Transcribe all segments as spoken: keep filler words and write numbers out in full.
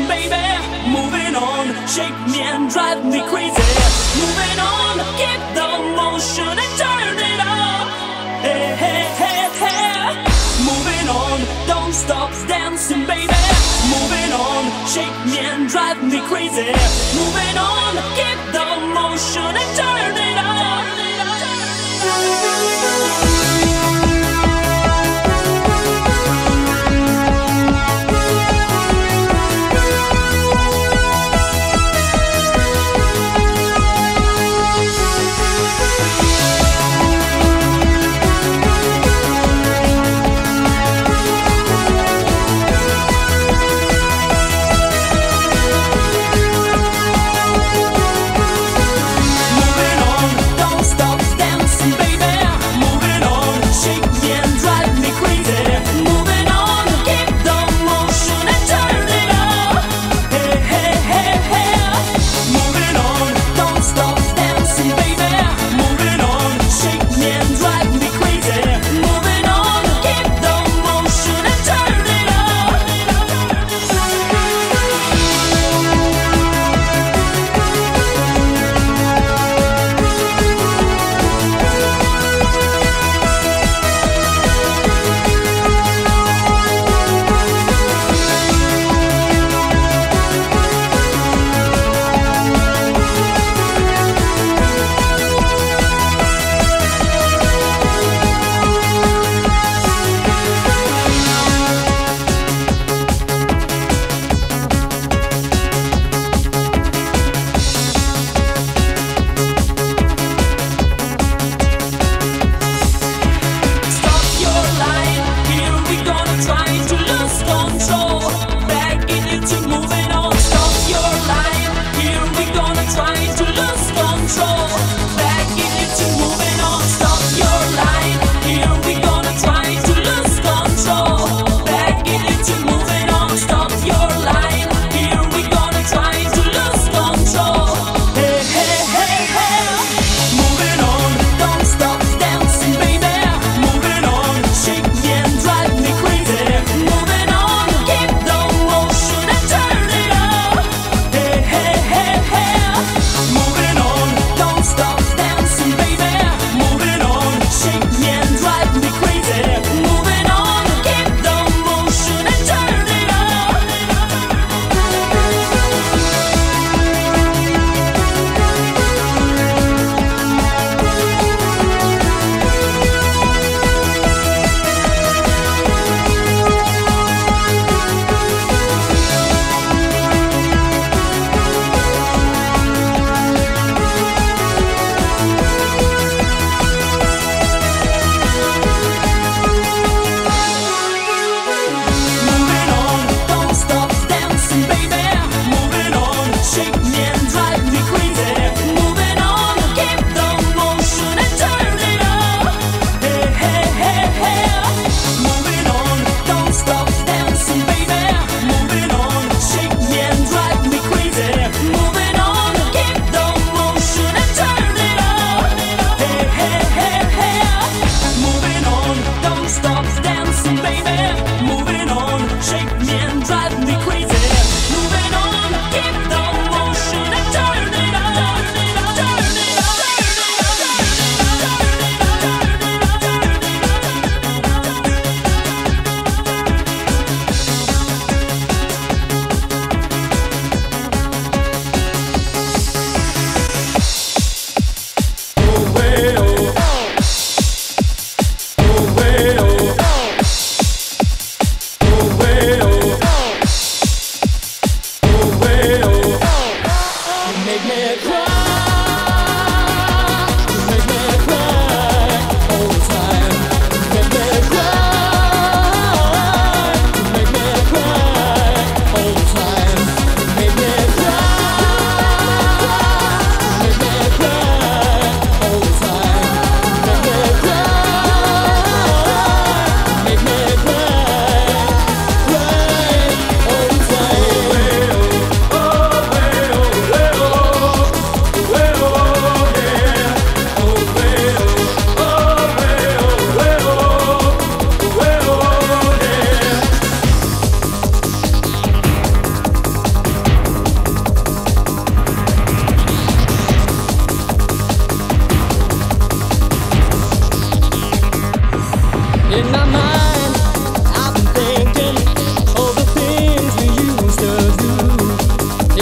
baby. Moving on, shake me and drive me crazy. Moving on, keep the motion and turn it up. Hey, hey, hey, hey. Moving on, don't stop dancing, baby. Moving on, shake me and drive me crazy. Moving on, keep the motion and turn it up. Moving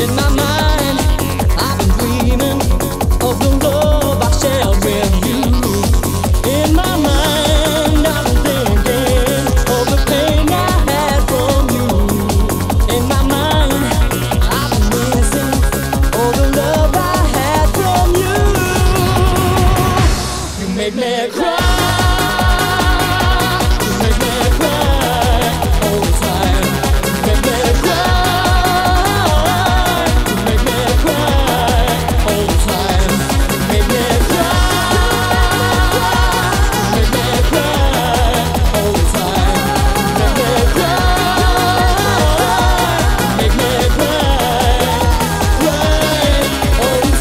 In my mind, I've been dreaming of the love I shared with you. In my mind, I've been thinking of the pain I had from you. In my mind, I've been missing all the love I had from you. You make me cry. You make me cry all the time. You make me cry. You make me cry all the time. You make me cry. You make me cry all the time. You make me cry. You make me cry, cry all the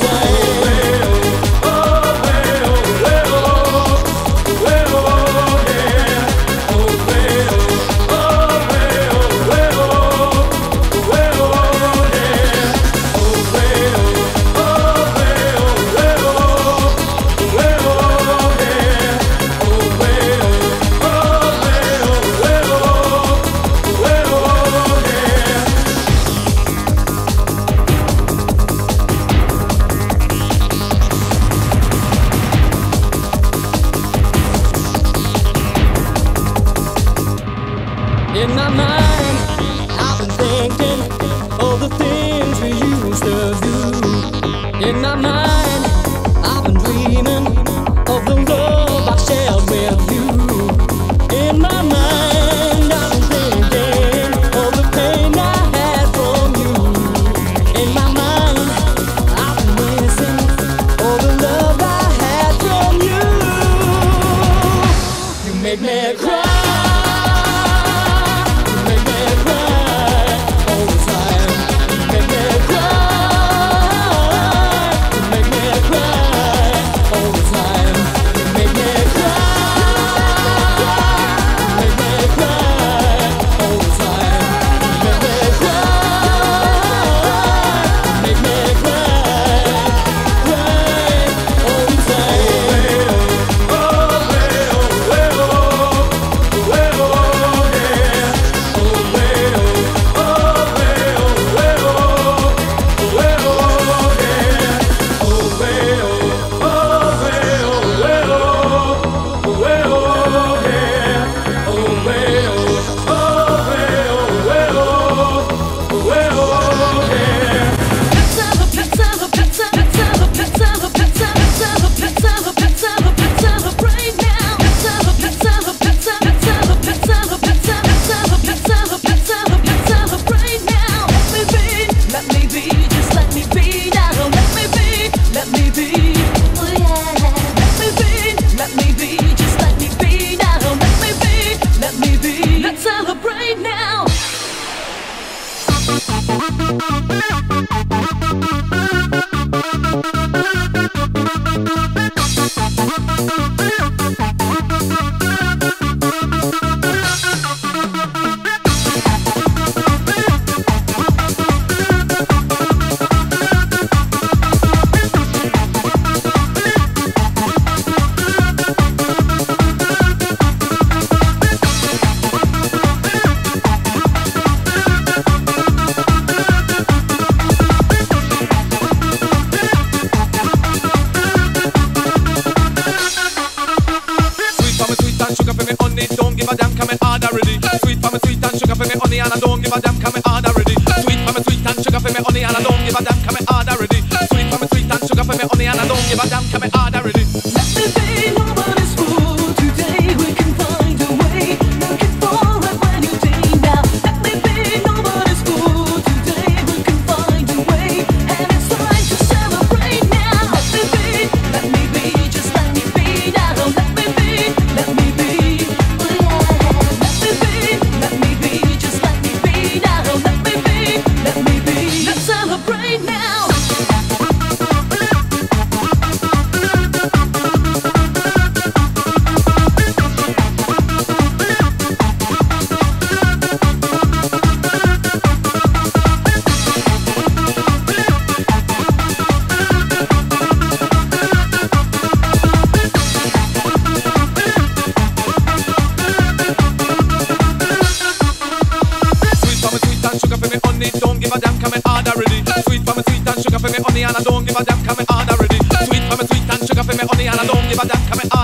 In my mind, I've been thinking of the things we used to do. In my mind, I've been dreaming of the love I shared with you. In my mind, I've been thinking of the pain I had from you. In my mind, I've been missing all the love I had from you. You make me cry. give a damn, come and hard already. Sweet for me, sweet and sugar for me honey, and I don't give a damn, come and hard already. Sweet for me, sweet and sugar for me honey, and I don't give a damn, come and hard already. Sweet for me, sweet and sugar for me honey, and I don't give a damn, come and hard already. Let me be nobody's fool today. We can find a way. Looking for it when you day now. Let me be nobody's fool today. We can find a way, and it's time to celebrate now. Let me be, let me be, just let me be now. Let me be, let me be. Oh yeah. Let me be, let me be, just let me be now. Let me be, let me be. Let's celebrate now. Sugar for me honey, don't give a damn, come and hard already. Sweet for me sweet and sugar for me honey, and I don't give a damn 'cause me hard already. Sweet for me sweet and sugar for me honey, and I don't give a damn 'cause me